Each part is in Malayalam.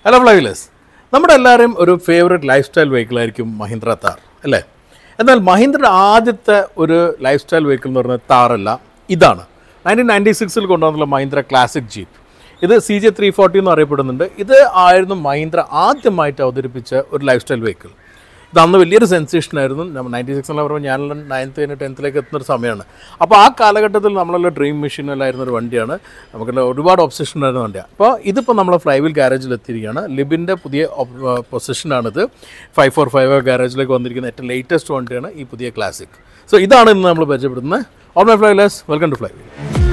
ഹലോ ഫ്ലൈവിലേഴ്സ്, നമ്മുടെ എല്ലാവരും ഒരു ഫേവറേറ്റ് ലൈഫ് സ്റ്റൈൽ വെഹിക്കിളായിരിക്കും മഹീന്ദ്ര താർ അല്ലേ? എന്നാൽ മഹീന്ദ്രയുടെ ആദ്യത്തെ ഒരു ലൈഫ് സ്റ്റൈൽ വെഹിക്കിൾ എന്ന് പറയുന്നത് താറല്ല, ഇതാണ് 1996 കൊണ്ടുവന്നുള്ള മഹീന്ദ്ര ക്ലാസിക് ജീപ്പ്. ഇത് CJ340 എന്ന് അറിയപ്പെടുന്നുണ്ട്. ഇത് ആയിരുന്നു മഹീന്ദ്ര ആദ്യമായിട്ട് അവതരിപ്പിച്ച ഒരു ലൈഫ് സ്റ്റൈൽ വെഹിക്കിൾ. ഇത് അന്ന് വലിയൊരു സെൻസേഷനായിരുന്നു. 96 എന്ന് പറയുമ്പോൾ ഞാൻ 9th കഴിഞ്ഞ് 10th എത്തുന്നൊരു സമയമാണ്. അപ്പോൾ ആ കാലഘട്ടത്തിൽ നമ്മളെല്ലാം ഡ്രീം മെഷീനിലായിരുന്ന ഒരു വണ്ടിയാണ്. നമുക്കെല്ലാം ഒരുപാട് ഒബ്സഷൻ ഉണ്ടായിരുന്ന വണ്ടിയാണ്. അപ്പോൾ ഇതിപ്പോൾ നമ്മളെ ഫ്ലൈവീൽ ഗാരേജിൽ എത്തിയിരിക്കുകയാണ്. ലിബിൻ്റെ പുതിയ പൊസിഷനാണിത്. 545 ഗാരേജിലേക്ക് വന്നിരിക്കുന്ന ഏറ്റവും ലേറ്റസ്റ്റ് വണ്ടിയാണ് ഈ പുതിയ ക്ലാസിക്. സോ ഇതാണ് ഇന്ന് നമ്മൾ പരിചയപ്പെടുന്നത്. All my flywheelers, welcome to Flywheel.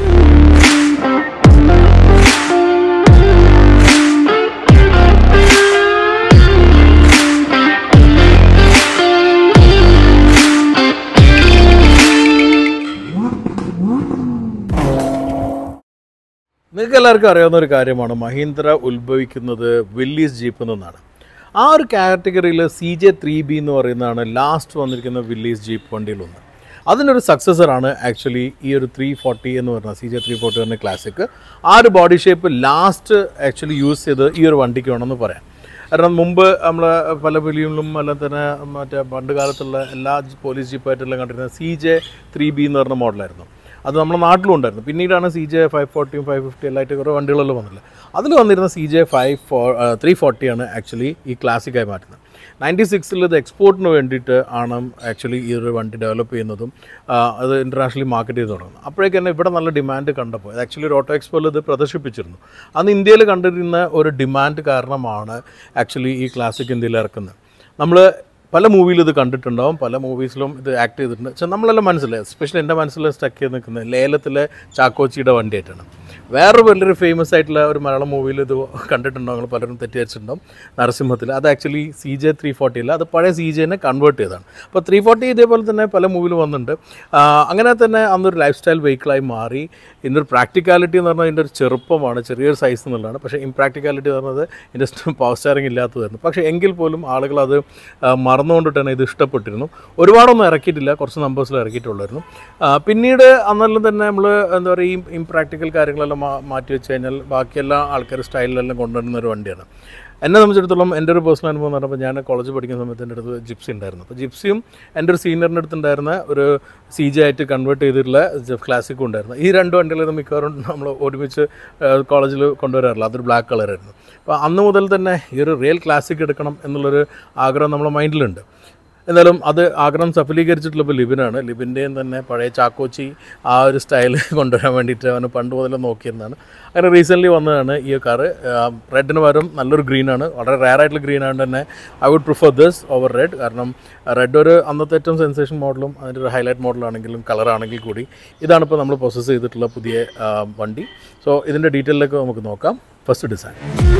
നിങ്ങൾക്ക് എല്ലാവർക്കും അറിയാവുന്ന ഒരു കാര്യമാണ്, മഹീന്ദ്ര ഉത്ഭവിക്കുന്നത് വില്ലീസ് ജീപ്പിൽ നിന്നാണ്. ആ ഒരു കാറ്റഗറിയിൽ CJ3B എന്ന് പറയുന്നതാണ് ലാസ്റ്റ് വന്നിരിക്കുന്ന വില്ലീസ് ജീപ്പ് വണ്ടിയിലൊന്ന്. അതിനൊരു സക്സസറാണ് ആക്ച്വലി ഈ ഒരു 340 എന്ന് പറഞ്ഞാൽ CJ340 പറഞ്ഞ ക്ലാസിക്. ആ ഒരു body shape last actually use ചെയ്ത് ഈ ഒരു വണ്ടിക്ക് വേണമെന്ന് പറയാം. കാരണം മുമ്പ് നമ്മൾ പല ഫിലിമിലും അല്ല തന്നെ മറ്റേ പണ്ട് കാലത്തുള്ള എല്ലാ പോലീസ് ജീപ്പായിട്ടെല്ലാം കണ്ടിരുന്നത് CJ3B എന്ന് പറഞ്ഞ മോഡലായിരുന്നു. അത് നമ്മുടെ നാട്ടിലും ഉണ്ടായിരുന്നു. പിന്നീടാണ് CJ540 550 എല്ലായിട്ട് കുറേ വണ്ടികളെല്ലാം വന്നില്ല. അതിൽ വന്നിരുന്ന CJ340 ആണ് ആക്ച്വലി ഈ ക്ലാസിക്കായി മാറ്റുന്നത്. 96 ഇത് എക്സ്പോർട്ടിന് വേണ്ടിയിട്ട് ആണ് ആക്ച്വലി ഈ ഒരു വണ്ടി ഡെവലപ്പ് ചെയ്യുന്നതും അത് ഇൻ്റർനാഷണലി മാർക്കറ്റ് ചെയ്ത് തുടങ്ങുന്നത്. അപ്പോഴേക്ക് തന്നെ ഇവിടെ നല്ല ഡിമാൻഡ് കണ്ടപ്പോൾ ഇത് ആക്ച്വലി ഒരു ഓട്ടോ എക്സ്പോയിൽ ഇത് പ്രദർശിപ്പിച്ചിരുന്നു. അന്ന് ഇന്ത്യയിൽ കണ്ടിരുന്ന ഒരു ഡിമാൻഡ് കാരണമാണ് ആക്ച്വലി ഈ ക്ലാസിക് ഇന്ത്യയിൽ ഇറക്കുന്നത്. നമ്മൾ പല മൂവിയിലും ഇത് കണ്ടിട്ടുണ്ടാവും, പല മൂവീസിലും ഇത് ആക്ട് ചെയ്തിട്ടുണ്ട്. പക്ഷേ നമ്മളെല്ലാം മനസ്സിലായി, എസ്പെഷ്യലി എൻ്റെ മനസ്സിൽ സ്റ്റക്ക് ചെയ്ത് നിൽക്കുന്നത് ലേലത്തിലെ ചാക്കോച്ചിയുടെ വണ്ടിയായിട്ടാണ്. വേറൊരു വലിയൊരു ഫേമസ് ആയിട്ടുള്ള ഒരു മലയാളം മൂവിയിൽ ഇത് കണ്ടിട്ടുണ്ടാവും, നിങ്ങൾ പലരും തെറ്റിദ്ധരിച്ചിട്ടുണ്ടാവും, നരസിംഹത്തിൽ. അത് ആക്ച്വലി CJ340 അല്ല, അത് പഴയ CJനെ കൺവേർട്ട് ചെയ്തതാണ്. അപ്പോൾ 340 ഇതേപോലെ തന്നെ പല മൂവിലും വന്നിട്ടുണ്ട്. അങ്ങനെ തന്നെ അന്നൊരു ലൈഫ് സ്റ്റൈൽ വെഹിക്കിളായി മാറി. ഇതിൻ്റെ ഒരു പ്രാക്ടിക്കാലിറ്റി എന്ന് പറഞ്ഞാൽ ഇതിൻ്റെ ഒരു ചെറുപ്പമാണ്, ചെറിയൊരു സൈസ് എന്നുള്ളതാണ്. പക്ഷേ ഇംപ്രാക്ടിക്കാലിറ്റി എന്ന് പറഞ്ഞത് ഇതിൻ്റെ പവർ സ്റ്റാറിങ് ഇല്ലാത്തതായിരുന്നു. പക്ഷേ എങ്കിൽ പോലും ആളുകൾ അത് മറന്നുകൊണ്ടിട്ടാണ് ഇത് ഇഷ്ടപ്പെട്ടിരുന്നു. ഒരുപാടൊന്നും ഇറക്കിയിട്ടില്ല, കുറച്ച് നമ്പേഴ്സിൽ ഇറക്കിയിട്ടുള്ളായിരുന്നു. പിന്നീട് അന്നെല്ലാം തന്നെ നമ്മൾ എന്താ പറയുക, ഈ ഇംപ്രാക്ടിക്കൽ കാര്യങ്ങളെല്ലാം മാറ്റി വെച്ച് കഴിഞ്ഞാൽ ബാക്കിയെല്ലാ ആൾക്കാർ സ്റ്റൈലിലെല്ലാം കൊണ്ടുവരുന്ന ഒരു വണ്ടിയാണ്. എന്നെ സംബന്ധിച്ചിടത്തോളം എൻ്റെ ഒരു പേഴ്സണൽ അനുഭവം എന്ന് പറഞ്ഞപ്പോൾ ഞാൻ കോളേജ് പഠിക്കുന്ന സമയത്ത് എൻ്റെ അടുത്ത് ജിപ്സി ഉണ്ടായിരുന്നു. അപ്പോൾ ജിപ്സിയും എൻ്റെ ഒരു സീനിയറിൻ്റെ അടുത്തുണ്ടായിരുന്ന ഒരു CJ ആയിട്ട് കൺവേർട്ട് ചെയ്തിട്ടുള്ള ക്ലാസിക്കും ഉണ്ടായിരുന്നു. ഈ രണ്ട് വണ്ടികളും മിക്കവാറും നമ്മൾ ഒരുമിച്ച് കോളേജിൽ കൊണ്ടുവരാറില്ല. അതൊരു ബ്ലാക്ക് കളറായിരുന്നു. അപ്പോൾ അന്ന് മുതൽ തന്നെ ഈ ഒരു റിയൽ ക്ലാസിക് എടുക്കണം എന്നുള്ളൊരു ആഗ്രഹം നമ്മുടെ മൈൻഡിലുണ്ട്. എന്നാലും അത് ആഗ്രഹം സഫലീകരിച്ചിട്ടുള്ളപ്പോൾ ലിബിനാണ്. ലിബിൻ്റെയും തന്നെ പഴയ ചാക്കോച്ചി ആ ഒരു സ്റ്റൈൽ കൊണ്ടുവരാൻ വേണ്ടിയിട്ട് അവന് പണ്ട് മുതലേ നോക്കിയിരുന്നതാണ്. അങ്ങനെ റീസെൻ്റ്ലി വന്നതാണ് ഈ കാറ്. റെഡിന് പകരം നല്ലൊരു ഗ്രീനാണ്, വളരെ റെയർ ആയിട്ടുള്ള ഗ്രീനാണ് തന്നെ. I would prefer this over red. കാരണം റെഡ് ഒരു അന്നത്തെ ഏറ്റവും സെൻസേഷൻ മോഡലും അതിൻ്റെ ഒരു ഹൈലൈറ്റ് മോഡലാണെങ്കിലും കളറാണെങ്കിൽ കൂടി ഇതാണിപ്പോൾ നമ്മൾ പ്രോസസ്സ് ചെയ്തിട്ടുള്ള പുതിയ വണ്ടി. സോ ഇതിൻ്റെ ഡീറ്റെയിലേക്ക് നമുക്ക് നോക്കാം. First design.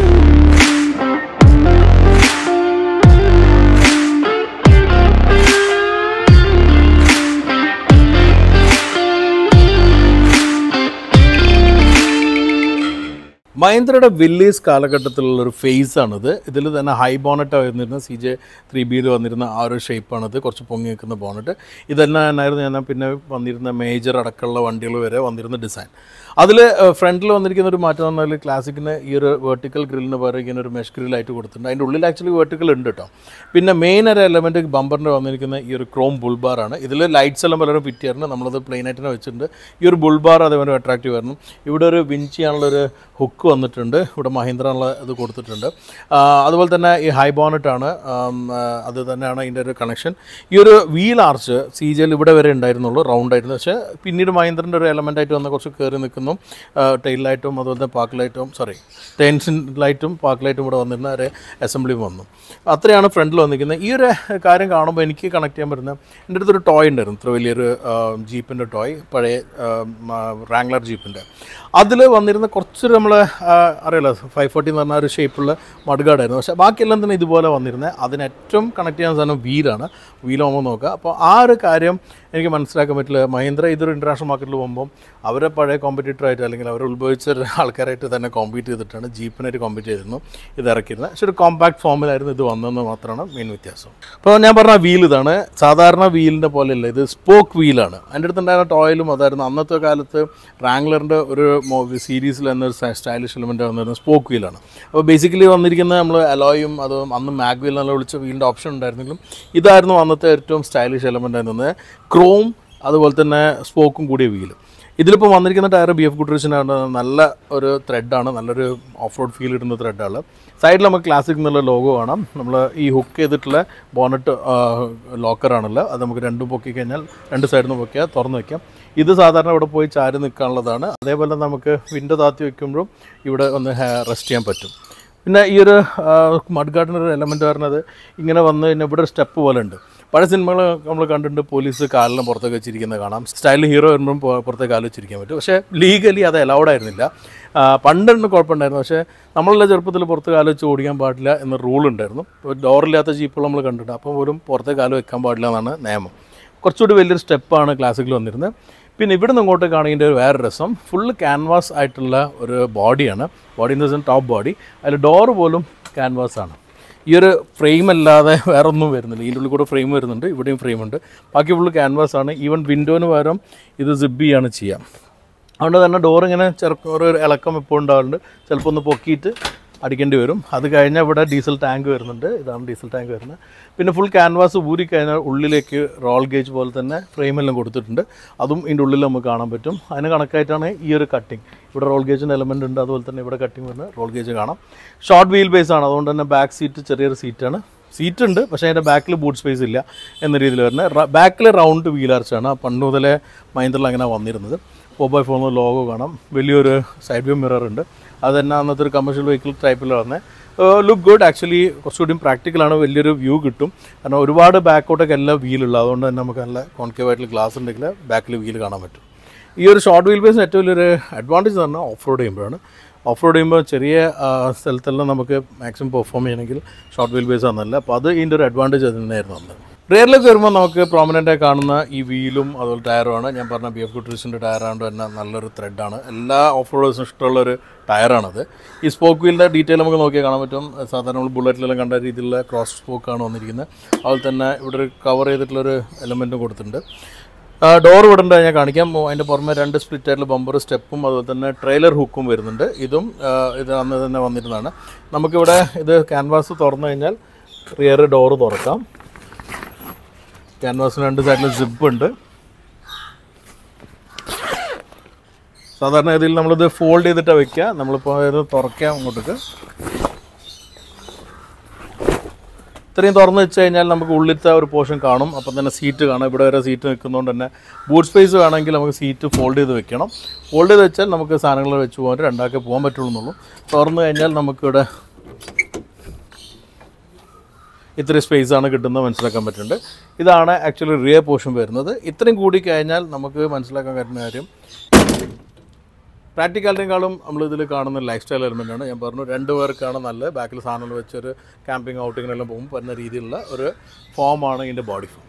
മഹീന്ദ്രയുടെ വില്ലീസ് കാലഘട്ടത്തിലുള്ളൊരു ഫേസാണിത്. ഇതിൽ തന്നെ ഹൈ ബോണറ്റ് വന്നിരുന്ന CJ3Bയിൽ വന്നിരുന്ന ആ ഒരു ഷേപ്പാണിത്, കുറച്ച് പൊങ്ങി നിൽക്കുന്ന ബോണറ്റ്. ഇതെല്ലാം തന്നെയായിരുന്നു ഞാൻ പിന്നെ വന്നിരുന്ന മേജർ അടക്കമുള്ള വണ്ടികൾ വരെ വന്നിരുന്ന ഡിസൈൻ. അതിൽ ഫ്രണ്ടിൽ വന്നിരിക്കുന്ന ഒരു മാറ്റം എന്ന് പറഞ്ഞാൽ ക്ലാസിക്കിന് ഈ ഒരു വെർട്ടിക്കൽ ഗ്രില്ലിന് പകരം ഇങ്ങനെ ഒരു മെഷ് ഗ്രില്ലായിട്ട് കൊടുത്തിട്ടുണ്ട്. അതിൻ്റെ ഉള്ളിൽ ആക്ച്വലി വെർട്ടിക്കൽ ഉണ്ട് കേട്ടോ. പിന്നെ മെയിൻ ഒരു എലമെൻറ്റ് ബമ്പറിൻ്റെ വന്നിരിക്കുന്ന ഈ ഒരു ക്രോം ബുൾബാറാണ്. ഇതിൽ ലൈറ്റ്സ് എല്ലാം പലരും ഫിറ്റ് ചെയ്യാറുണ്ട്, നമ്മളത് പ്ലെയിൻ ആയിട്ട് വെച്ചിട്ടുണ്ട്. ഈ ഒരു ബുൾബാർ അതേപോലെ അട്രാക്റ്റീവ് ആയിരുന്നു. ഇവിടെ ഒരു വിഞ്ചിയാണുള്ളൊരു ഹുക്ക് വന്നിട്ടുണ്ട്, ഇവിടെ മഹീന്ദ്ര എന്നുള്ള ഇത് കൊടുത്തിട്ടുണ്ട്. അതുപോലെ തന്നെ ഈ ഹൈ ബോണറ്റാണ്, അത് തന്നെയാണ് അതിൻ്റെ ഒരു കണക്ഷൻ. ഈ ഒരു വീൽ ആർച്ച് CJയിൽ ഇവിടെ വരെ ഉണ്ടായിരുന്നുള്ളൂ, റൗണ്ട് ആയിരുന്നു. പക്ഷേ പിന്നീട് മഹീന്ദ്രൻ്റെ ഒരു എലമെൻ്റായിട്ട് വന്ന കുറച്ച് കയറി നിൽക്കുന്നു. ടെയിൽ ലൈറ്റും അതുപോലെ തന്നെ പാർക്ക് ലൈറ്റും ടെൻഷൻ ലൈറ്റും പാർക്ക് ലൈറ്റും ഇവിടെ വന്നിരുന്ന ഒരു അസംബ്ലിയും വന്നു. അത്രയാണ് ഫ്രണ്ടിൽ വന്നിരിക്കുന്നത്. ഈ ഒരു കാര്യം കാണുമ്പോൾ എനിക്ക് കണക്ട് ചെയ്യാൻ പറ്റുന്ന എൻ്റെ അടുത്തൊരു ടോയ് ഉണ്ടായിരുന്നു, ഇത്ര വലിയൊരു ജീപ്പിൻ്റെ ടോയ്, പഴയ റാംഗ്ലർ ജീപ്പിൻ്റെ. അതിൽ വന്നിരുന്ന കുറച്ചൊരു നമ്മൾ അറിയാലോ 540 എന്ന് പറഞ്ഞ ഒരു ഷേപ്പുള്ള മഡ്ഗാർഡായിരുന്നു. പക്ഷേ ബാക്കിയെല്ലാം തന്നെ ഇതുപോലെ വന്നിരുന്നത്. അതിന് ഏറ്റവും കണക്ട് ചെയ്യാൻ സാധനം വീലാണ്. വീലാകുമ്പോൾ നോക്കുക. അപ്പോൾ ആ ഒരു കാര്യം എനിക്ക് മനസ്സിലാക്കാൻ പറ്റില്ല. മഹീന്ദ്ര ഇതൊരു ഇൻ്റർനാഷണൽ മാർക്കറ്റിൽ പോകുമ്പോൾ അവരെ പഴയ കോമ്പറ്റീറ്ററായിട്ട് അല്ലെങ്കിൽ അവർ ഉത്ഭവിച്ച ആൾക്കാരായിട്ട് തന്നെ കോമ്പീറ്റ് ചെയ്തിട്ടാണ് ജീപ്പിനായിട്ട് കോമ്പീറ്റ് ചെയ്തിരുന്നു ഇത് ഇറക്കിയിരുന്നത്. പക്ഷേ ഒരു കോമ്പാക്ട് ഫോമിലായിരുന്നു ഇത് വന്നതെന്ന് മാത്രമാണ് മെയിൻ വ്യത്യാസം. അപ്പോൾ ഞാൻ പറഞ്ഞ വീൽ ഇതാണ്. സാധാരണ വീലിൻ്റെ പോലെയല്ല, ഇത് സ്പോക്ക് വീലാണ്. അതിൻ്റെ അടുത്തുണ്ടായിരുന്ന ടോയിലും അതായിരുന്നു. അന്നത്തെ കാലത്ത് റാംഗ്ലറിൻ്റെ ഒരു സീരീസിൽ എന്നൊരു സ്റ്റൈലിഷ് എലമെൻ്റ് വന്നിരുന്നത് സ്പോക്ക് വീലാണ്. അപ്പോൾ ബേസിക്കലി വന്നിരിക്കുന്നത് നമ്മൾ അലോയും അത് അന്ന് മാഗ് വീൽ എന്നുള്ള വിളിച്ച വീലിൻ്റെ ഓപ്ഷൻ ഉണ്ടായിരുന്നെങ്കിലും ഇതായിരുന്നു അന്നത്തെ ഏറ്റവും സ്റ്റൈലിഷ് എലമെൻ്റ് ആയിരുന്നത്. ക്രോം അതുപോലെ തന്നെ സ്പോക്കും കൂടിയ വീല്. ഇതിലിപ്പോൾ വന്നിരിക്കുന്ന ടയർ BF ഗുഡ്രിച്ചിനാണ്. നല്ല ഒരു ത്രെഡാണ്, നല്ലൊരു ഓഫ് റോഡ് ഫീൽ ഇടുന്ന ത്രെഡാണ്. സൈഡിൽ നമുക്ക് ക്ലാസിക് എന്നുള്ള ലോഗോ കാണാം. നമ്മൾ ഈ ഹുക്ക് ചെയ്തിട്ടുള്ള ബോണറ്റ് ലോക്കറാണല്ലോ, അത് നമുക്ക് രണ്ടും പൊക്കി കഴിഞ്ഞാൽ രണ്ട് സൈഡിൽ നിന്ന് പൊക്കിയാൽ തുറന്ന് വയ്ക്കാം. ഇത് സാധാരണ ഇവിടെ പോയി ചാരി നിൽക്കാനുള്ളതാണ്. അതേപോലെ നമുക്ക് വിൻഡോ താത്തി വയ്ക്കുമ്പോഴും ഇവിടെ ഒന്ന് റെസ്റ്റ് ചെയ്യാൻ പറ്റും. പിന്നെ ഈ ഒരു മഡ് ഗാർഡിൻ്റെ ഒരു എലമെൻറ്റ് പറഞ്ഞത് ഇങ്ങനെ വന്ന് കഴിഞ്ഞാൽ ഇവിടെ ഒരു സ്റ്റെപ്പ് പോലെ ഉണ്ട്. പഴയ സിനിമകൾ നമ്മൾ കണ്ടിട്ടുണ്ട്, പോലീസ് കാലിലും പുറത്തേക്ക് വെച്ചിരിക്കുന്നത് കാണാം. സ്റ്റൈലിൽ ഹീറോ വരുമ്പോഴും പുറത്തേക്ക് കാല് വെച്ചിരിക്കാൻ പറ്റും. പക്ഷേ ലീഗലി അത് അലൗഡ് ആയിരുന്നില്ല. പണ്ടുണ്ട് കുഴപ്പമുണ്ടായിരുന്നു. പക്ഷേ നമ്മളുടെ ചെറുപ്പത്തിൽ പുറത്ത് കാല് വെച്ച് ഓടിക്കാൻ പാടില്ല എന്ന റൂൾ ഉണ്ടായിരുന്നു. ഡോറില്ലാത്ത ജീപ്പുകൾ നമ്മൾ കണ്ടിട്ടുണ്ട്. അപ്പോൾ പോലും പുറത്തേക്ക് കാല് വെക്കാൻ പാടില്ല എന്നാണ് നിയമം. കുറച്ചുകൂടി വലിയൊരു സ്റ്റെപ്പാണ് ക്ലാസിക്കിൽ വന്നിരുന്നത്. പിന്നെ ഇവിടെ നിന്ന് ഇങ്ങോട്ട് കാണുന്നതിൻ്റെ ഒരു വേറെ രസം, ഫുള്ള് ക്യാൻവാസ് ആയിട്ടുള്ള ഒരു ബോഡിയാണ്. Body in the sense top body. അതിൽ ഡോറ് പോലും ക്യാൻവാസ് ആണ്. ഈ ഒരു ഫ്രെയിം അല്ലാതെ വേറെ ഒന്നും വരുന്നില്ല. ഇതിൻ്റെ ഉള്ളിൽ കൂടെ ഫ്രെയിം വരുന്നുണ്ട്, ഇവിടെയും ഫ്രെയിമുണ്ട്. ബാക്കി ഫുള്ള് ക്യാൻവാസ് ആണ്. ഈവൻ വിൻഡോന് പകരം ഇത് സിബ് ചെയ്യാണ് ചെയ്യാം. അതുകൊണ്ട് തന്നെ ഡോറിങ്ങനെ ഒരു ഇളക്കം എപ്പോൾ ഉണ്ടാവുന്നുണ്ട്. ചിലപ്പോൾ ഒന്ന് പൊക്കിയിട്ട് അടിക്കേണ്ടി വരും. അത് കഴിഞ്ഞാൽ ഇവിടെ ഡീസൽ ടാങ്ക് വരുന്നുണ്ട്. ഇതാണ് ഡീസൽ ടാങ്ക് വരുന്നത്. പിന്നെ ഫുൾ ക്യാൻവാസ് ഊരിക്കഴിഞ്ഞാൽ ഉള്ളിലേക്ക് റോൾ ഗേജ് പോലെ തന്നെ ഫ്രെയിമെല്ലാം കൊടുത്തിട്ടുണ്ട്. അതും ഇതിൻ്റെ ഉള്ളിൽ നമുക്ക് കാണാൻ പറ്റും. അതിന് കണക്കായിട്ടാണ് ഈ ഒരു കട്ടിങ്. ഇവിടെ റോൾ ഗേജിൻ്റെ എലമെൻ്റ് ഉണ്ട്, അതുപോലെ തന്നെ ഇവിടെ കട്ടിങ് വരുന്ന റോൾ ഗേജ് കാണാം. ഷോർട്ട് വീൽ ബേസ് ആണ്, അതുകൊണ്ട് തന്നെ ബാക്ക് സീറ്റ് ചെറിയൊരു സീറ്റാണ്. സീറ്റ് ഉണ്ട്, പക്ഷേ അതിൻ്റെ ബാക്കിൽ ബൂട്ട് സ്പേസ് ഇല്ല എന്ന രീതിയിൽ വരുന്നത്. ബാക്കിൽ റൗണ്ട് വീൽ ആർച്ചാണ്. പണ്ട് മുതലേ മഹീന്ദ്രയിൽ അങ്ങനെ വന്നിരുന്നത്. 4x4 ലോഗോ കാണാം. വലിയൊരു സൈഡ് വ്യൂ മിറർ ഉണ്ട്. അത് തന്നെ അന്നത്തെ ഒരു കമേഴ്ഷ്യൽ വെഹിക്കിൾ ടൈപ്പിൽ വന്നത്. Look good. ആക്ച്വലി കുറച്ചുകൂടി പ്രാക്ടിക്കലാണ്. വലിയൊരു വ്യൂ കിട്ടും. കാരണം ഒരുപാട് ബാക്കോട്ടൊക്കെ എല്ലാം വീലുള്ള, അതുകൊണ്ട് തന്നെ നമുക്ക് നല്ല കോൺകേവ് ആയിട്ടുള്ള ഗ്ലാസ് ഉണ്ടെങ്കിൽ ബാക്കിൽ വീൽ കാണാൻ പറ്റും. ഈ ഒരു ഷോർട്ട് വീൽ ബേസിന് ഏറ്റവും വലിയൊരു അഡ്വാൻറ്റേജ് എന്ന് പറഞ്ഞാൽ ഓഫ് റോഡ് ചെയ്യുമ്പോഴാണ്. ഓഫ് റോഡ് ചെയ്യുമ്പോൾ ചെറിയ സ്ഥലത്തെല്ലാം നമുക്ക് മാക്സിമം പെർഫോം ചെയ്യണമെങ്കിൽ ഷോർട്ട് വീൽ ബേസ് ആണെന്നല്ല. അപ്പോൾ അത് ഇതിൻ്റെ ഒരു അഡ്വാൻറ്റേജ് അത് തന്നെയായിരുന്നു അന്ന്. റിയറിലേക്ക് വരുമ്പോൾ നമുക്ക് പ്രോമിനൻ്റായി കാണുന്ന ഈ വീലും അതുപോലെ ടയറുമാണ്. ഞാൻ പറഞ്ഞ BF ഗുഡ്രിച്ചിൻ്റെ ടയറാണ്ട് തന്നെ നല്ലൊരു ത്രെഡാണ്. എല്ലാ ഓഫ് റോഡേഴ്സിനും ഇഷ്ടമുള്ളൊരു ടയറാണത്. ഈ സ്പോക്ക് വീലിൻ്റെ ഡീറ്റെയിൽ നമുക്ക് നോക്കിയാൽ കാണാൻ പറ്റും. സാധാരണ നമ്മൾ ബുള്ളറ്റിലെല്ലാം കണ്ട രീതിയിലുള്ള ക്രോസ് സ്പോക്കാണ് വന്നിരിക്കുന്നത്. അതുപോലെ തന്നെ ഇവിടെ ഒരു കവർ ചെയ്തിട്ടുള്ളൊരു എലമെൻറ്റും കൊടുത്തിട്ടുണ്ട്. ഡോർ വിടേണ്ട ഞാൻ കാണിക്കാം. അതിൻ്റെ പുറമെ 2 സ്പ്ലിറ്റ് ആയിട്ടുള്ള ബമ്പർ സ്റ്റെപ്പും അതുപോലെ തന്നെ ട്രെയിലർ ഹുക്കും വരുന്നുണ്ട്. ഇതും ഇത് അന്ന് തന്നെ വന്നിരുന്നതാണ്. നമുക്കിവിടെ ഇത് ക്യാൻവാസ് തുറന്നു കഴിഞ്ഞാൽ റിയർ ഡോറ് തുറക്കാം. ക്യാൻവാസിന് 2 സൈഡിൽ സിപ്പ് ഉണ്ട്. സാധാരണ ഇതിൽ നമ്മളിത് ഫോൾഡ് ചെയ്തിട്ടാണ് വയ്ക്കുക. നമ്മളിപ്പോൾ ഇത് തുറക്കാം അങ്ങോട്ടേക്ക്. ഇത്രയും തുറന്ന് വെച്ച് കഴിഞ്ഞാൽ നമുക്ക് ഉള്ളിലത്തെ ഒരു പോർഷൻ കാണും. അപ്പം തന്നെ സീറ്റ് കാണാം. ഇവിടെ വരെ സീറ്റ് നിൽക്കുന്നതുകൊണ്ട് തന്നെ ബൂട്ട് സ്പേസ് വേണമെങ്കിൽ നമുക്ക് സീറ്റ് ഫോൾഡ് ചെയ്ത് വെക്കണം. ഫോൾഡ് ചെയ്ത് വെച്ചാൽ നമുക്ക് സാധനങ്ങൾ വെച്ച് പോകാൻ രണ്ടാക്കേ പോകാൻ പറ്റുള്ളൂ. തുറന്നു കഴിഞ്ഞാൽ നമുക്കിവിടെ ഇത്രയും സ്പേസാണ് കിട്ടുന്നത് മനസ്സിലാക്കാൻ പറ്റുന്നുണ്ട്. ഇതാണ് ആക്ച്വലി റിയർ പോർഷൻ വരുന്നത്. ഇത്രയും കൂടി കഴിഞ്ഞാൽ നമുക്ക് മനസ്സിലാക്കാൻ പറ്റുന്ന കാര്യം പ്രാക്ടിക്കാലിനേക്കാളും നമ്മളിതിൽ കാണുന്ന ലൈഫ് സ്റ്റൈൽ എലമെൻ്റാണ്. ഞാൻ പറഞ്ഞു 2 പേർക്കാണ് നല്ലത്. ബാക്കിൽ സാധനങ്ങൾ വെച്ചൊരു ക്യാമ്പിങ് ഔട്ടിങ്ങിനെല്ലാം പോകുമ്പോൾ വരുന്ന രീതിയിലുള്ള ഒരു ഫോമാണ് ഇതിൻ്റെ ബോഡി ഫോം.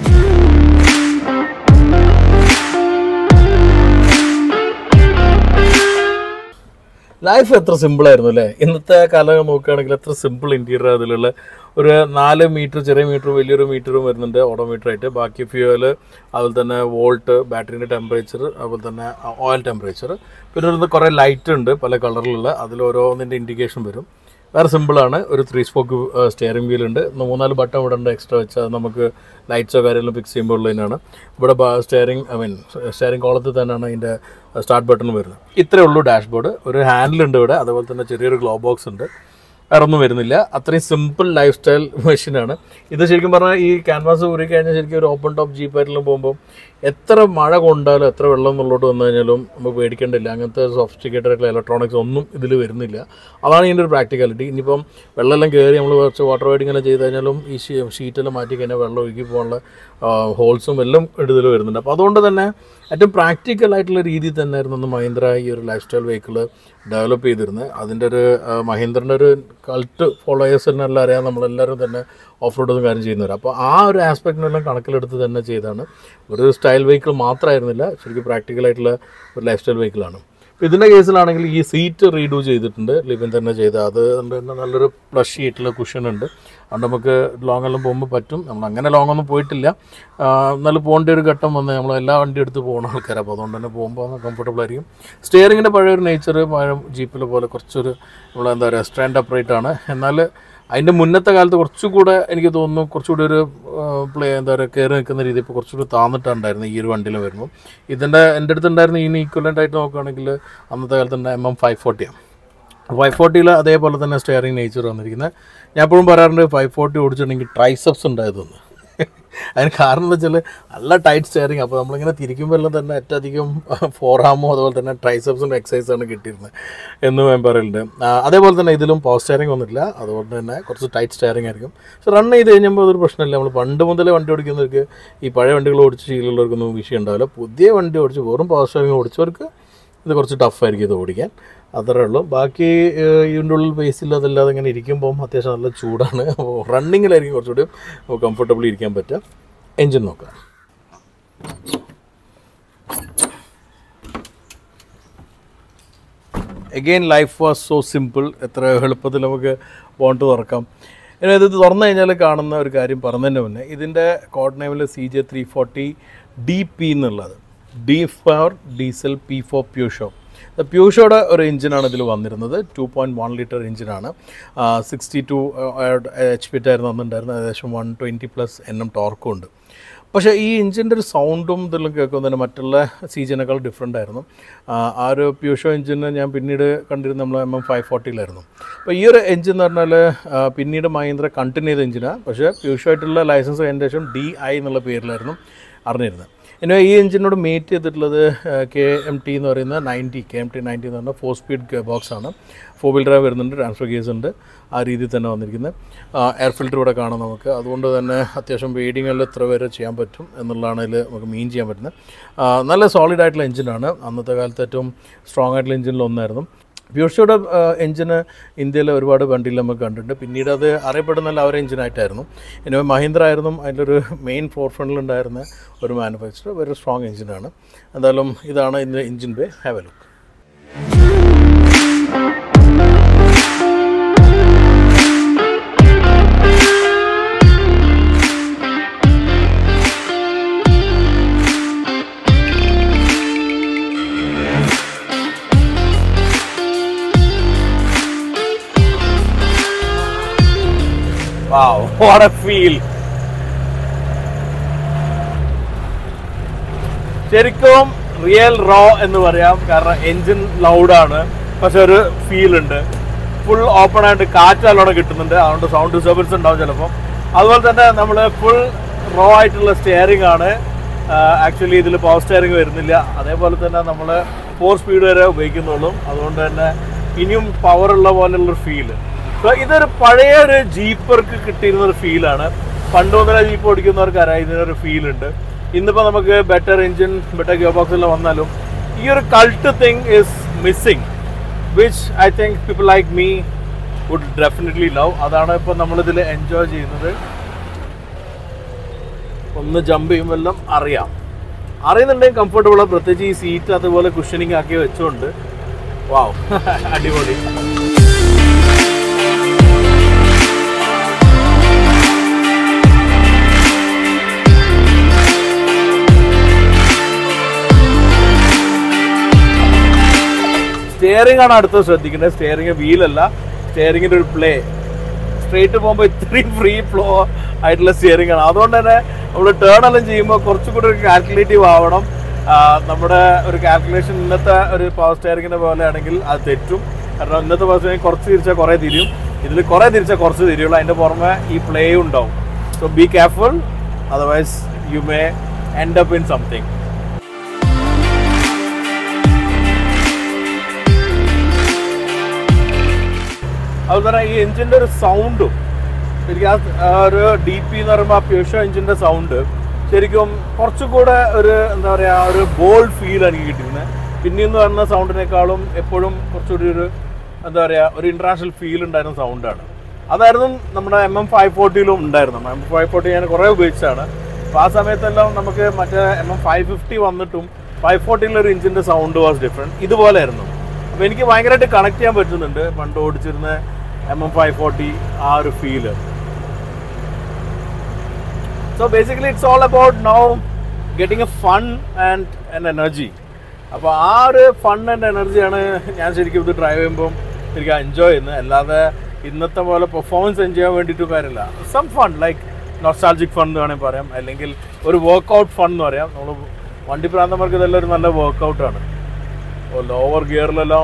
ലൈഫ് എത്ര സിമ്പിളായിരുന്നു അല്ലേ? ഇന്നത്തെ കാലം നോക്കുകയാണെങ്കിൽ എത്ര സിമ്പിൾ ഇൻറ്റീരിയർ അതിലുള്ള. ഒരു 4 മീറ്റർ ചെറിയ മീറ്ററും വലിയൊരു മീറ്ററും വരുന്നുണ്ട് ഓഡോമീറ്ററായിട്ട്. ബാക്കി ഫ്യൂവൽ, അതുപോലെ തന്നെ വോൾട്ട്, ബാറ്ററീൻ്റെ ടെമ്പറേച്ചർ, അതുപോലെ തന്നെ ഓയിൽ ടെമ്പറേച്ചർ. പിന്നെ ഒരു കുറേ ലൈറ്റ് ഉണ്ട് പല കളറിലുള്ള. അതിലോരോന്നിൻ്റെ ഇൻഡിക്കേഷൻ വരും. വേറെ സിമ്പിളാണ്. ഒരു 3 സ്പോക്ക് സ്റ്റിയറിംഗ് വീൽ ഉണ്ട്. 3-4 ബട്ടൺ ഇവിടെ ഉണ്ട് എക്സ്ട്രാ വെച്ചാൽ നമുക്ക് ലൈറ്റ്സോ കാര്യമെല്ലാം ഫിക്സ് ചെയ്യുമ്പോൾ ഉള്ളതിനാണ്. ഇവിടെ സ്റ്റിയറിംഗ് കോളത്തിൽ തന്നെയാണ് അതിൻ്റെ സ്റ്റാർട്ട് ബട്ടൺ വരുന്നത്. ഇത്രയേ ഉള്ളൂ ഡാഷ്ബോർഡ്. ഒരു ഹാൻഡിലുണ്ട് ഇവിടെ. അതുപോലെ തന്നെ ചെറിയൊരു ഗ്ലോ ബോക്സ് ഉണ്ട്. വേറെ ഒന്നും വരുന്നില്ല. അത്രയും സിമ്പിൾ ലൈഫ് സ്റ്റൈൽ മെഷീനാണ് ഇത്. ശരിക്കും പറഞ്ഞാൽ ഈ ക്യാൻവാസ് ഊരി കഴിഞ്ഞാൽ ശരിക്കും ഒരു ഓപ്പൺ ടോപ്പ് ജീപ്പായിട്ടെല്ലാം പോകുമ്പോൾ എത്ര മഴ കൊണ്ടാലും എത്ര വെള്ളം മുള്ളോട്ട് വന്നു കഴിഞ്ഞാലും നമുക്ക് പേടിക്കേണ്ടില്ല. അങ്ങനത്തെ സോഫിസ്റ്റിക്കേറ്റഡ് ആയിട്ടുള്ള ഇലക്ട്രോണിക്സ് ഒന്നും ഇതിൽ വരുന്നില്ല. അതാണ് ഇതിൻ്റെ ഒരു പ്രാക്ടിക്കാലിറ്റി. ഇനിയിപ്പം വെള്ളമെല്ലാം കയറി നമ്മൾ കുറച്ച് വാട്ടർ റൈഡിങ് എല്ലാം ചെയ്ത് കഴിഞ്ഞാലും ഈ ഷീറ്റെല്ലാം മാറ്റി കഴിഞ്ഞാൽ വെള്ളം ഒഴുകി പോകാനുള്ള ഹോൾസും എല്ലാം ഇതിൽ വരുന്നുണ്ട്. അപ്പോൾ അതുകൊണ്ട് തന്നെ ഏറ്റവും പ്രാക്ടിക്കലായിട്ടുള്ള രീതിയിൽ തന്നെയായിരുന്നു അന്ന് മഹീന്ദ്ര ഈ ഒരു ലൈഫ് സ്റ്റൈൽ വെഹിക്കിൾ ഡെവലപ്പ് ചെയ്തിരുന്നത്. അതിൻ്റെ ഒരു മഹീന്ദ്രൻ്റെ ഒരു കൾട്ട് ഫോളോയേഴ്സിനെല്ലാം അറിയാം, നമ്മളെല്ലാവരും തന്നെ ഓഫ് റോഡ് കാര്യം ചെയ്യുന്നവർ. അപ്പോൾ ആ ഒരു ആസ്പെക്റ്റിനെല്ലാം കണക്കിലെടുത്ത് തന്നെ ചെയ്താണ്. ഒരു സ്റ്റൈൽ വെഹിക്കിൾ മാത്രമായിരുന്നില്ല, ശരിക്കും പ്രാക്ടിക്കലായിട്ടുള്ള ഒരു ലൈഫ് സ്റ്റൈൽ വെഹിക്കിളാണ്. അപ്പോൾ ഇതിൻ്റെ കേസിലാണെങ്കിൽ ഈ സീറ്റ് റീഡൂ ചെയ്തിട്ടുണ്ട്, ലിവിൻ തന്നെ ചെയ്ത്. അത് കൊണ്ട് തന്നെ നല്ലൊരു പ്ലഷ് ആയിട്ടുള്ള കുഷൻ ഉണ്ട്. അതുകൊണ്ട് നമുക്ക് ലോങ് എല്ലാം പോകുമ്പോൾ പറ്റും. നമ്മൾ അങ്ങനെ ലോങ് ഒന്നും പോയിട്ടില്ല, എന്നാലും പോകേണ്ട ഒരു ഘട്ടം വന്ന് നമ്മൾ എല്ലാ വണ്ടി എടുത്ത് പോകുന്ന ആൾക്കാരാണ്. അപ്പോൾ അതുകൊണ്ട് തന്നെ പോകുമ്പോൾ കംഫർട്ടബിൾ ആയിരിക്കും. സ്റ്റിയറിങ്ങിൻ്റെ പഴയൊരു നേച്ചർ ജീപ്പിലെ പോലെ കുറച്ചൊരു നമ്മളെന്താ പറയുക സ്റ്റാൻഡ് അപ്രൈറ്റ് ആണ്. എന്നാൽ അതിൻ്റെ മുന്നത്തെ കാലത്ത് കുറച്ചുകൂടെ എനിക്ക് തോന്നുന്നു കുറച്ചുകൂടി ഒരു എന്താ പറയുക കയറി നിൽക്കുന്ന രീതി ഇപ്പോൾ കുറച്ചുകൂടി താന്നിട്ടുണ്ടായിരുന്നു ഈ ഒരു വണ്ടിയിൽ വരുമ്പോൾ. എൻ്റെ അടുത്ത് ഉണ്ടായിരുന്ന ഇതിന് ഈക്വലൻ്റ് ആയിട്ട് നോക്കുകയാണെങ്കിൽ അന്നത്തെ കാലത്ത് തന്നെ MM540 ആണ്. 540 അതേപോലെ തന്നെ സ്റ്റിയറിംഗ് നേച്ചർ വന്നിരിക്കുന്നത്. ഞാൻ എപ്പോഴും പറയാറുണ്ട് 540 ഓടിച്ചിട്ടുണ്ടെങ്കിൽ ട്രൈസെപ്സ് ഉണ്ടായതെന്ന്. അതിന് കാരണം എന്താ വെച്ചാൽ നല്ല ടൈറ്റ് സ്റ്റിയറിങ്. അപ്പോൾ നമ്മളിങ്ങനെ തിരിക്കുമ്പോൾ എല്ലാം തന്നെ ഏറ്റവും അധികം ഫോറാമോ അതുപോലെ തന്നെ ട്രൈസെപ്സിൻ്റെ എക്സസൈസാണ് കിട്ടിയിരുന്നത് എന്ന് ഞാൻ പറയുന്നുണ്ട്. അതേപോലെ തന്നെ ഇതിലും പവർ സ്റ്റിയറിംഗ് ഒന്നുമില്ല, അതുകൊണ്ട് തന്നെ കുറച്ച് ടൈറ്റ് സ്റ്റിയറിംഗ് ആയിരിക്കും. പക്ഷെ റൺ ചെയ്ത് കഴിഞ്ഞപ്പോൾ അതൊരു പ്രശ്നമില്ല. നമ്മൾ പണ്ട് മുതലേ വണ്ടി ഓടിക്കുന്നവർക്ക് ഈ പഴയ വണ്ടികൾ ഓടിച്ച് ശീലമുള്ളവർക്കൊന്നും വിഷയം ഉണ്ടാവില്ല. പുതിയ വണ്ടി ഓടിച്ച് വെറും പവർ സ്റ്റിയറിംഗ് ഓടിച്ചവർക്ക് ഇത് കുറച്ച് ടഫായിരിക്കും ഇത് ഓടിക്കാൻ, അത്രേ ഉള്ളൂ. ബാക്കി ഇതിൻ്റെ ഉള്ളിൽ ബേസിൽ അതല്ലാതെ ഇങ്ങനെ ഇരിക്കുമ്പം അത്യാവശ്യം നല്ല ചൂടാണ്. അപ്പോൾ റണ്ണിങ്ങിലായിരിക്കും കുറച്ചുകൂടി കംഫർട്ടബിളി ഇരിക്കാൻ പറ്റുക. എൻജിൻ നോക്കാം. Again life was so simple. എത്ര എളുപ്പത്തിൽ നമുക്ക് ബോണ്ട് തുറക്കാം. ഇനി ഇത് തുറന്നു കഴിഞ്ഞാൽ കാണുന്ന ഒരു കാര്യം പറഞ്ഞതിൻ്റെ മുന്നേ ഇതിൻ്റെ കോഡ് നെയിമിൽ CJ340 DP എന്നുള്ളത്, D for diesel, P for Peugeot. പ്യൂഷോയുടെ ഒരു എഞ്ചിനാണ് ഇതിൽ വന്നിരുന്നത്. 2.1 ലിറ്റർ എഞ്ചിനാണ്. 62 HP ആയിരുന്നു അന്നുണ്ടായിരുന്നത്. ഏകദേശം 120+ Nm ടോർക്കും ഉണ്ട്. പക്ഷേ ഈ എഞ്ചിൻ്റെ ഒരു സൗണ്ടും ഇതെല്ലാം കേൾക്കുമ്പോൾ തന്നെ മറ്റുള്ള CJ-നേക്കാൾ ഡിഫറെൻ്റ് ആയിരുന്നു. ആ ഒരു പ്യൂഷോ എഞ്ചിന് ഞാൻ പിന്നീട് കണ്ടിരുന്നത് നമ്മൾ MM540 അപ്പോൾ ഈ ഒരു എഞ്ചിൻ എന്ന് പറഞ്ഞാൽ പിന്നീട് മഹീന്ദ്ര കണ്ടിന്യൂ ചെയ്ത എഞ്ചിനാണ്. പക്ഷേ പ്യൂഷോ ആയിട്ടുള്ള ലൈസൻസ് അതിൻ്റെ ശേഷം DI എന്നുള്ള പേരിലായിരുന്നു അറിഞ്ഞിരുന്നത്. ഇനി ഈ എഞ്ചിനോട് മേറ്റ് ചെയ്തിട്ടുള്ളത് KMT എന്ന് പറയുന്ന KMT 90 എന്ന് പറഞ്ഞാൽ 4 സ്പീഡ് ഗിയർ ബോക്സ് ആണ്. 4 വീൽ ഡ്രൈവ് വരുന്നുണ്ട്, ട്രാൻസ്ഫർ ഗിയേഴ്സ് ഉണ്ട്, ആ രീതിയിൽ തന്നെ വന്നിരിക്കുന്നത്. എയർ ഫിൽറ്റർ ഇവിടെ കാണാം നമുക്ക്. അതുകൊണ്ട് തന്നെ അത്യാവശ്യം വെയിറ്റിങ്ങെല്ലാം എത്ര വരെ ചെയ്യാൻ പറ്റും എന്നുള്ളതാണ് ഇതിൽ നമുക്ക് മീൻ ചെയ്യാൻ പറ്റുന്നത്. നല്ല സോളിഡ് ആയിട്ടുള്ള എഞ്ചിനാണ്. അന്നത്തെ കാലത്ത് ഏറ്റവും സ്ട്രോങ് ആയിട്ടുള്ള എഞ്ചിനിലൊന്നായിരുന്നു. പ്യൂഷോയുടെ എഞ്ചിന് ഇന്ത്യയിൽ ഒരുപാട് വണ്ടിയിൽ നമുക്ക് കണ്ടിട്ടുണ്ട്. പിന്നീട് അത് അറിയപ്പെടുന്ന ഒരു എഞ്ചിനായിട്ടായിരുന്നു. ഇനി മഹീന്ദ്ര ആയിരുന്നു അതിലൊരു മെയിൻ ഫോർ ഫ്രണ്ടിലുണ്ടായിരുന്ന ഒരു മാനുഫാക്ചർ. വെരി സ്ട്രോങ് എഞ്ചിനാണ്. എന്തായാലും ഇതാണ് ഇതിൻ്റെ engine bay. Have a look. Wow, what a feel! ശരിക്കും റിയൽ റോ എന്ന് പറയാം. കാരണം എൻജിൻ ലൗഡാണ്, പക്ഷെ ഒരു ഫീൽ ഉണ്ട്. ഫുൾ ഓപ്പൺ ആയിട്ട് കാറ്റ് നല്ലോണം കിട്ടുന്നുണ്ട്, അതുകൊണ്ട് സൗണ്ട് ഡിസ്റ്റർബൻസ് ഉണ്ടാവും ചിലപ്പോൾ. അതുപോലെ തന്നെ നമ്മൾ ഫുൾ റോ ആയിട്ടുള്ള സ്റ്റിയറിംഗ് ആണ്. ആക്ച്വലി ഇതിൽ പവർ സ്റ്റിയറിംഗ് വരുന്നില്ല. അതേപോലെ തന്നെ നമ്മൾ 4 സ്പീഡ് വരെ ഉപയോഗിക്കുന്നുള്ളൂ. അതുകൊണ്ട് തന്നെ ഇനിയും പവറുള്ള പോലെയുള്ളൊരു ഫീല്. സോ ഇതൊരു പഴയ ഒരു ജീപ്പർക്ക് കിട്ടിയിരുന്നൊരു ഫീലാണ്. പണ്ട് മുതലേ ജീപ്പ് ഓടിക്കുന്നവർക്ക് അറിയാം ഇതിനൊരു ഫീലുണ്ട്. ഇന്നിപ്പോൾ നമുക്ക് better engine, better gear box എല്ലാം വന്നാലും ഈ ഒരു cult thing is missing, which I think people like me would definitely love. അതാണ് ഇപ്പോൾ നമ്മളിതിൽ എൻജോയ് ചെയ്യുന്നത്. ഒന്ന് ജമ്പ് ചെയ്യുമ്പോഴെല്ലാം അറിയുന്നുണ്ടെങ്കിൽ കംഫർട്ടബിളാണ്. പ്രത്യേകിച്ച് ഈ സീറ്റ് അതുപോലെ കുഷനിങ് ആക്കി വെച്ചുകൊണ്ട് വാവ് അടിപൊളി. സ്റ്റിയറിംഗ് ആണ് അടുത്ത് ശ്രദ്ധിക്കേണ്ടത്. സ്റ്റിയറിംഗ് വീലല്ല, സ്റ്റിയറിംഗിൻ്റെ ഒരു പ്ലേ. സ്ട്രേറ്റ് പോകുമ്പോൾ ഇത്രയും ഫ്രീ ഫ്ലോ ആയിട്ടുള്ള സ്റ്റിയറിംഗ് ആണ്. അതുകൊണ്ട് തന്നെ നമ്മൾ ടേൺ എല്ലാം ചെയ്യുമ്പോൾ കുറച്ചുകൂടി ഒരു കാൽക്കുലേറ്റീവ് ആവണം. നമ്മുടെ ഒരു കാൽക്കുലേഷൻ ഇന്നത്തെ ഒരു പവർ സ്റ്റിയറിംഗിൻ്റെ പോലെ ആണെങ്കിൽ അത് തെറ്റും. കാരണം ഇന്നത്തെ പവർ സ്റ്റിയറിംഗ് കുറച്ച് തിരിച്ചാൽ കുറേ തിരിയും, ഇതിൽ കുറേ തിരിച്ചാൽ കുറച്ച് തിരിയുള്ളൂ. അതിൻ്റെ പുറമെ ഈ പ്ലേയും ഉണ്ടാവും. So be careful, otherwise you may end up in something. അതുപോലെ ഈ എഞ്ചിൻ്റെ ഒരു സൗണ്ടും ശരിക്കും ആ ഒരു DP എന്ന് പറയുമ്പോൾ ആ പ്യൂഷോ എഞ്ചിൻ്റെ സൗണ്ട് ശരിക്കും കുറച്ചുകൂടെ ഒരു എന്താ പറയുക ഒരു ബോൾഡ് ഫീൽ എനിക്ക് കിട്ടിയിരുന്നത്. പിന്നെയെന്ന് പറയുന്ന സൗണ്ടിനേക്കാളും എപ്പോഴും കുറച്ചുകൂടി ഒരു എന്താ പറയുക ഒരു ഇൻ്റർനാഷണൽ ഫീൽ ഉണ്ടായിരുന്ന സൗണ്ടാണ്. അതായിരുന്നു നമ്മുടെ MM540 ഉണ്ടായിരുന്നു. MM540 ഞാൻ കുറേ ഉപയോഗിച്ചതാണ്. അപ്പോൾ ആ സമയത്തെല്ലാം നമുക്ക് മറ്റേ MM550 വന്നിട്ടും 540 ഒരു ഇഞ്ചിൻ്റെ സൗണ്ട് വാസ് ഡിഫറെൻറ്റ്. ഇതുപോലെയായിരുന്നു. അപ്പോൾ എനിക്ക് ഭയങ്കരമായിട്ട് കണക്ട് ചെയ്യാൻ പറ്റുന്നുണ്ട് പണ്ട് ഓടിച്ചിരുന്ന MM540 ആ ഒരു feel. So basically it's all about now getting a fun and an energy. അപ്പോൾ ആ ഒരു ഫൺ ആൻഡ് എനർജിയാണ് ഞാൻ ശരിക്കും ഇത് ഡ്രൈവ് ചെയ്യുമ്പം ശരിക്കും എൻജോയ് ചെയ്യുന്നത്. അല്ലാതെ ഇന്നത്തെ പോലെ പെർഫോമൻസ് എൻജോയ് ചെയ്യാൻ വേണ്ടിയിട്ട് കാര്യമില്ല. Some fun like nostalgic fun എന്ന് വേണമെങ്കിൽ പറയാം, അല്ലെങ്കിൽ ഒരു വർക്കൗട്ട് ഫൺ എന്ന് പറയാം. നമ്മൾ വണ്ടി പ്രാന്തന്മാർക്ക് ഇതെല്ലാം ഒരു നല്ല വർക്കൗട്ടാണ്. അപ്പോൾ ലോവർ ഗിയറിലെല്ലാം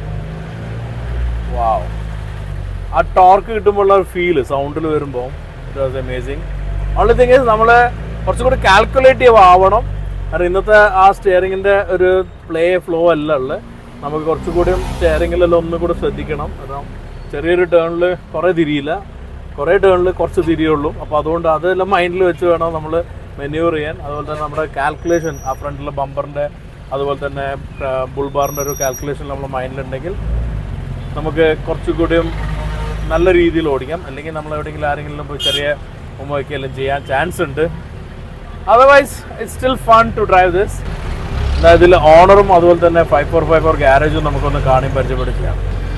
വാവ് ആ ടോർക്ക് കിട്ടുമ്പോഴുള്ള ഒരു ഫീല് സൗണ്ടിൽ വരുമ്പോൾ it was amazing. Only thing is നമ്മൾ കുറച്ചുകൂടി കാൽക്കുലേറ്റീവ് ആവണം. കാരണം ഇന്നത്തെ ആ സ്റ്റിയറിങ്ങിൻ്റെ ഒരു ഫ്ലോ അല്ല ഉള്ളത്. നമുക്ക് കുറച്ചുകൂടിയും സ്റ്റിയറിങ്ങിലെല്ലാം ഒന്നും കൂടെ ശ്രദ്ധിക്കണം. കാരണം ചെറിയൊരു ടേണിൽ കുറേ തിരിയില്ല, കുറേ ടേണിൽ കുറച്ച് തിരിയുള്ളൂ. അപ്പോൾ അതുകൊണ്ട് അതെല്ലാം മൈൻഡിൽ വെച്ച് വേണം നമ്മൾ മെന്യൂർ ചെയ്യാൻ. അതുപോലെ തന്നെ നമ്മുടെ കാൽക്കുലേഷൻ ആ ഫ്രണ്ടിലെ ബമ്പറിൻ്റെ അതുപോലെ തന്നെ ബുൾബാറിൻ്റെ ഒരു കാൽക്കുലേഷൻ നമ്മൾ മൈൻഡിലുണ്ടെങ്കിൽ നമുക്ക് കുറച്ചുകൂടിയും നല്ല രീതിയിൽ ഓടിക്കാം. അല്ലെങ്കിൽ നമ്മൾ എവിടെയെങ്കിലും ആരെങ്കിലും പോയി ചെറിയ വയ്ക്കുകയെല്ലാം ചെയ്യാൻ ചാൻസ് ഉണ്ട്. Otherwise it's still fun to drive this. ഇതിൽ ഓണറും അതുപോലെ തന്നെ 5454 ഗാരേജും നമുക്കൊന്ന് കാണി പരിചയപ്പെടുത്തിയാണ്.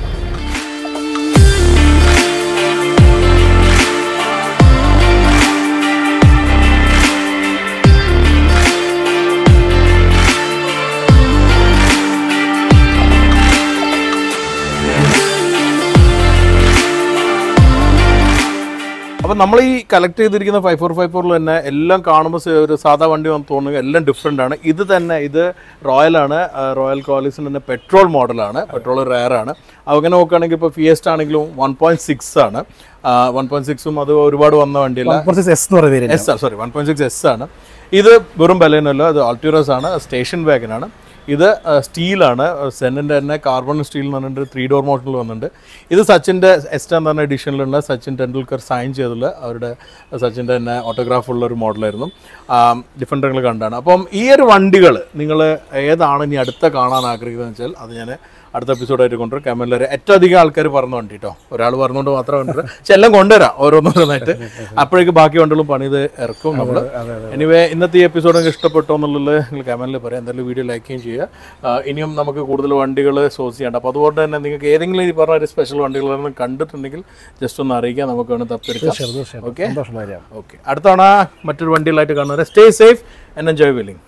അപ്പോൾ നമ്മൾ ഈ കളക്ട് ചെയ്തിരിക്കുന്ന 5454 തന്നെ എല്ലാം കാണുമ്പോൾ ഒരു സാധാ വണ്ടി വന്ന് തോന്നുക എല്ലാം ഡിഫറെൻ്റ് ആണ്. ഇത് തന്നെ ഇത് റോയലാണ്, റോയൽ ക്വാളിസിൻ്റെ തന്നെ പെട്രോൾ മോഡലാണ്, പെട്രോൾ റെയറാണ്. അങ്ങനെ നോക്കുകയാണെങ്കിൽ ഇപ്പോൾ ഫിയസ്റ്റ് ആണെങ്കിലും 1.6 ആണ്. 1.6ഉം അത് ഒരുപാട് വന്ന വണ്ടിയല്ല, 1.6S ആണ്. ഇത് വെറും ബലേനല്ല, അത് ആൾട്ടിറോസ് ആണ്, സ്റ്റേഷൻ വാഗനാണ്. ഇത് സ്റ്റീലാണ്, സെന്നിൻ്റെ തന്നെ കാർബൺ സ്റ്റീൽ എന്ന് പറഞ്ഞിട്ട് 3 ഡോർ മോഡൽ വന്നിട്ടുണ്ട്. ഇത് സച്ചിൻ്റെ എസ്റ്റർ എന്ന് പറഞ്ഞ എഡിഷനിലുള്ള സച്ചിൻ ടെണ്ടുൽക്കർ സൈൻ ചെയ്തുള്ള അവരുടെ സച്ചിൻ്റെ തന്നെ ഓട്ടോഗ്രാഫുള്ള ഒരു മോഡലായിരുന്നു. ഡിഫറൻറ്റുകൾ കണ്ടാണ്. അപ്പം ഈ ഒരു വണ്ടികൾ നിങ്ങൾ ഏതാണ് ഇനി അടുത്ത കാണാൻ ആഗ്രഹിക്കുന്നതെന്ന് വെച്ചാൽ അത് ഞാൻ അടുത്ത എപ്പിസോഡായിട്ട് കൊണ്ടുവരും. കമൻറ്റിൽ ഏറ്റവും അധികം ആൾക്കാർ പറഞ്ഞു വണ്ടി കേട്ടോ, ഒരാൾ പറഞ്ഞുകൊണ്ട് മാത്രം കൊണ്ടുവരാം, പക്ഷെ എല്ലാം കൊണ്ടുവരാം ഓരോന്നോരോന്നായിട്ട്. അപ്പോഴേക്ക് ബാക്കി വണ്ടികളും പണിത് ഇറക്കും നമ്മൾ. എനിവേ ഇന്നത്തെ ഈ എപ്പിസോഡ് നിങ്ങൾക്ക് ഇഷ്ടപ്പെട്ടോ എന്നുള്ളത് നിങ്ങൾ കമൻറ്റിൽ പറയാം. എന്തായാലും വീഡിയോ ലൈക്ക് ചെയ്യുകയും ചെയ്യുക. ഇനിയും നമുക്ക് കൂടുതൽ വണ്ടികൾ സോഴ്സ് ചെയ്യണ്ട. അപ്പോൾ അതുകൊണ്ട് തന്നെ നിങ്ങൾക്ക് ഏതെങ്കിലും ഈ പറഞ്ഞ ഒരു സ്പെഷ്യൽ വണ്ടികളൊന്നും കണ്ടിട്ടുണ്ടെങ്കിൽ ജസ്റ്റ് ഒന്ന് അറിയിക്കാം, നമുക്ക് വേണം തപ്പിയെടുക്കാം. ഓക്കെ, അടുത്ത തവണ മറ്റൊരു വണ്ടികളായിട്ട് കാണുന്നത്. Stay safe and enjoy wheeling.